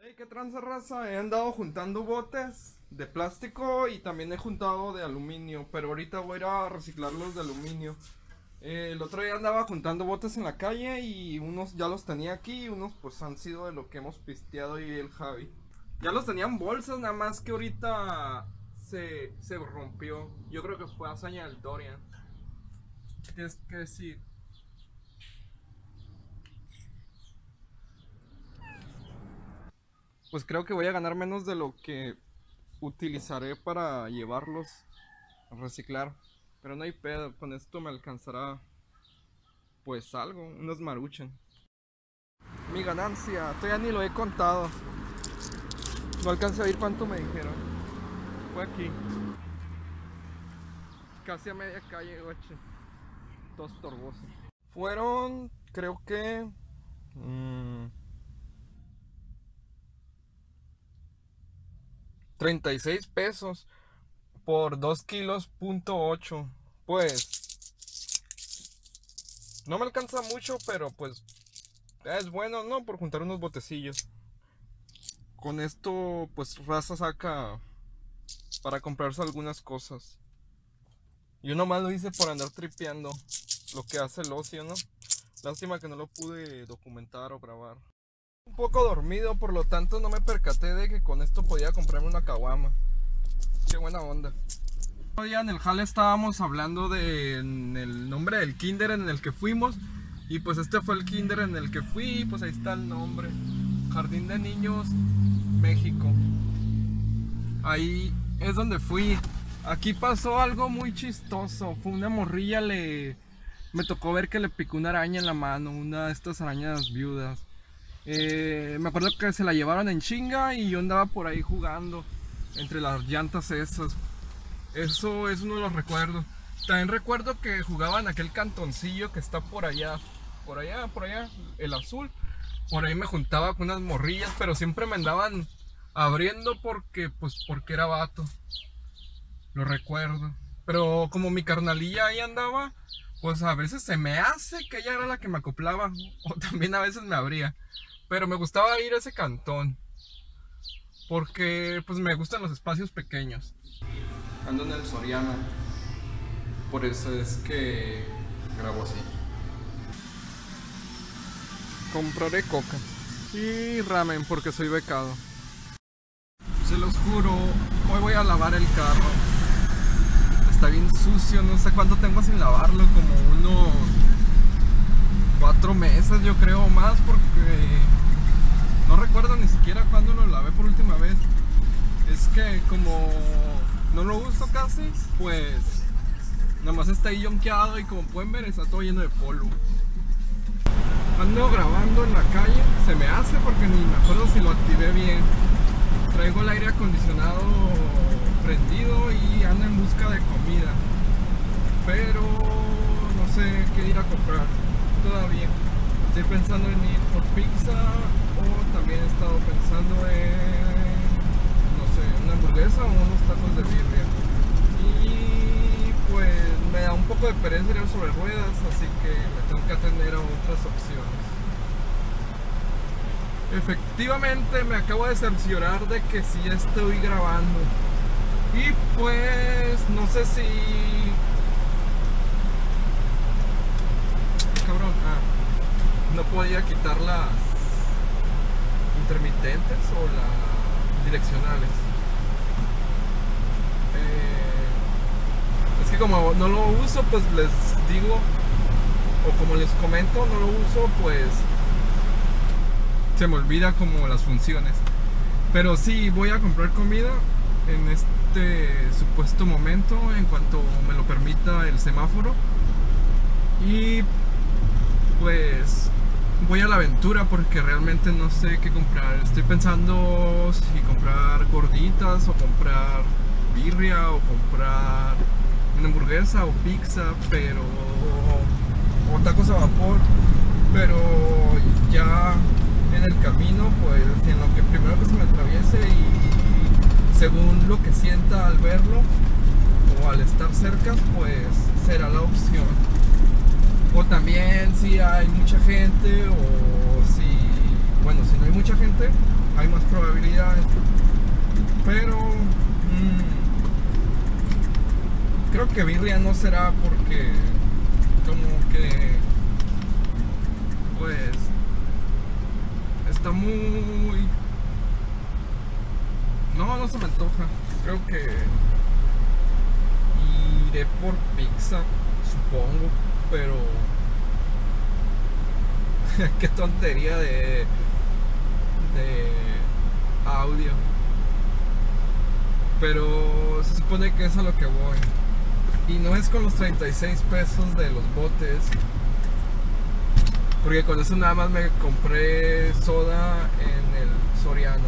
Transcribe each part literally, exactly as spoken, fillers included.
Hey, ¿qué tranza, raza? He andado juntando botes de plástico y también he juntado de aluminio, pero ahorita voy a ir a reciclar los de aluminio. Eh, el otro día andaba juntando botes en la calle y unos ya los tenía aquí y unos pues han sido de lo que hemos pisteado y el Javi. Ya los tenían bolsas, nada más que ahorita se, se rompió. Yo creo que fue hazaña del Dorian. ¿Qué tienes que decir? Pues creo que voy a ganar menos de lo que utilizaré para llevarlos a reciclar. Pero no hay pedo, con esto me alcanzará pues algo, unos maruchan. Mi ganancia, todavía ni lo he contado. No alcancé a oír cuánto me dijeron. Fue aquí. Casi a media calle, oche. Dos torbosos. Fueron, creo que... Mmm, treinta y seis pesos por dos kilos punto ocho. Pues no me alcanza mucho, pero pues es bueno, ¿no? Por juntar unos botecillos. Con esto pues raza saca para comprarse algunas cosas. Yo nomás lo hice por andar tripeando lo que hace el ocio, ¿no? Lástima que no lo pude documentar o grabar. Un poco dormido, por lo tanto no me percaté de que con esto podía comprarme una caguama. Qué buena onda. Otro día en el jale estábamos hablando de en el nombre del kinder en el que fuimos. Y pues este fue el kinder en el que fui. Pues ahí está el nombre: Jardín de Niños México. Ahí es donde fui. Aquí pasó algo muy chistoso. Fue una morrilla, le... me tocó ver que le picó una araña en la mano. Una de estas arañas viudas. Eh, me acuerdo que se la llevaron en chinga y yo andaba por ahí jugando entre las llantas esas. Eso es uno de los recuerdos. También recuerdo que jugaban aquel cantoncillo que está por allá, por allá, por allá, el azul. Por ahí me juntaba con unas morrillas, pero siempre me andaban abriendo porque, pues, porque era vato. Lo recuerdo. Pero como mi carnalilla ahí andaba, pues a veces se me hace que ella era la que me acoplaba, o también a veces me abría. Pero me gustaba ir a ese cantón, porque pues me gustan los espacios pequeños. Ando en el Soriana, por eso es que grabo así. Compraré coca y ramen porque soy becado. Se los juro, hoy voy a lavar el carro. Está bien sucio, no sé cuánto tengo sin lavarlo, como unos cuatro meses yo creo, o más, porque no recuerdo ni siquiera cuándo lo lavé por última vez. Es que como no lo uso casi, pues nada más está ahí yonkeado y como pueden ver está todo lleno de polvo. Ando grabando en la calle, se me hace porque ni me acuerdo si lo activé bien. Traigo el aire acondicionado prendido y ando en busca de comida, pero no sé qué ir a comprar todavía. Estoy pensando en ir por pizza o también he estado pensando en, no sé, una hamburguesa o unos tacos de birria. Y pues me da un poco de pereza ir sobre ruedas, así que me tengo que atender a otras opciones. Efectivamente me acabo de cerciorar de que sí estoy grabando. Y pues no sé si... Cabrón, ah, no podía quitar las intermitentes o las direccionales. Eh, es que como no lo uso, pues les digo, o como les comento, no lo uso, pues se me olvida como las funciones. Pero sí, voy a comprar comida en este supuesto momento, en cuanto me lo permita el semáforo. Y pues voy a la aventura porque realmente no sé qué comprar. Estoy pensando si comprar gorditas o comprar birria o comprar una hamburguesa o pizza, pero o tacos a vapor. Pero ya en el camino, pues en lo que primero que se me atraviese y según lo que sienta al verlo o al estar cerca, pues será la opción. O también si hay mucha gente, o si, bueno, si no hay mucha gente, hay más probabilidades. Pero mmm, creo que birria no será porque como que pues está muy... No, no se me antoja. Creo que iré por pizza, supongo, pero qué tontería de de audio. Pero se supone que es a lo que voy. Y no es con los treinta y seis pesos de los botes, porque con eso nada más me compré soda en el Soriana.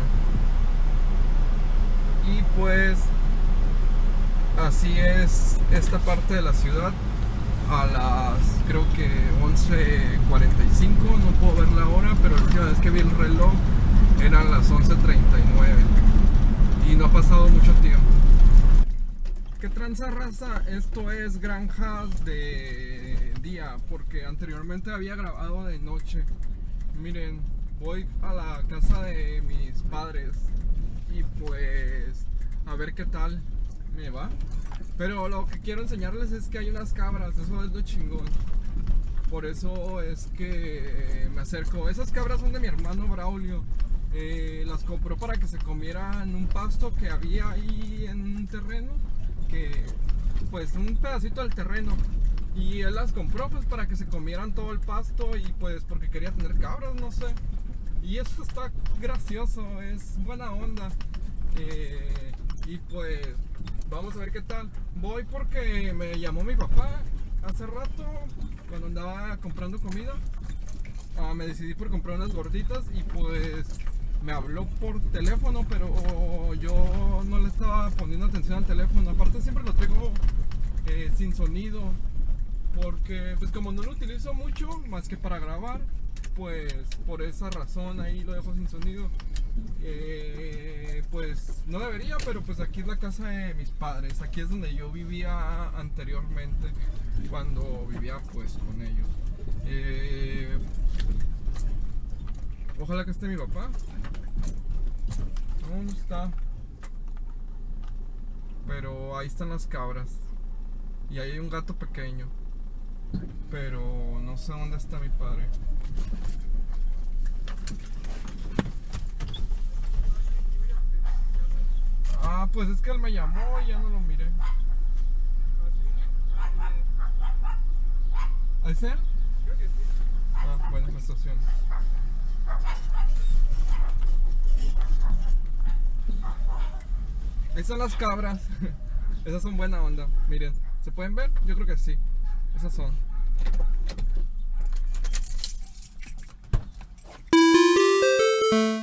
Y pues así es esta parte de la ciudad. A las creo que once cuarenta y cinco, no puedo ver la hora, pero la última vez que vi el reloj eran las once treinta y nueve y no ha pasado mucho tiempo. ¿Qué tranza, raza? Esto es granjas de día, porque anteriormente había grabado de noche. Miren, voy a la casa de mis padres y pues a ver qué tal me va. Pero lo que quiero enseñarles es que hay unas cabras, eso es lo chingón. Por eso es que me acerco. Esas cabras son de mi hermano Braulio. Eh, las compró para que se comieran un pasto que había ahí en un terreno, que pues un pedacito del terreno, y él las compró pues para que se comieran todo el pasto y pues porque quería tener cabras, no sé. Y eso está gracioso, es buena onda. Eh, y pues vamos a ver qué tal. Voy porque me llamó mi papá hace rato cuando andaba comprando comida. Uh, me decidí por comprar unas gorditas y pues me habló por teléfono, pero yo no le estaba poniendo atención al teléfono. Aparte siempre lo tengo eh, sin sonido, porque pues como no lo utilizo mucho más que para grabar, pues por esa razón ahí lo dejo sin sonido. Eh, pues no debería, pero pues aquí es la casa de mis padres, aquí es donde yo vivía anteriormente, cuando vivía pues con ellos. Eh, ojalá que esté mi papá. No, no está. Pero ahí están las cabras. Y ahí hay un gato pequeño. Pero no sé dónde está mi padre. Ah, pues es que él me llamó y ya no lo miré. ¿Es él? Creo que sí. Ah, bueno, me estaciono. Ahí son las cabras. Esas son buena onda. Miren, ¿se pueden ver? Yo creo que sí. Esas son.